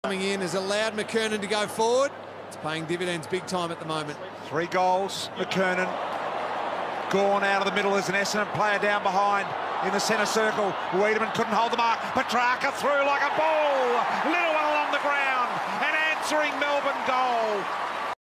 Coming in has allowed McKernan to go forward. It's paying dividends big time at the moment. 3 goals, McKernan. Gawn out of the middle. There's an Essendon player down behind in the centre circle. Wiedemann couldn't hold the mark. Petrarca through like a ball. Little one along the ground. An answering Melbourne goal.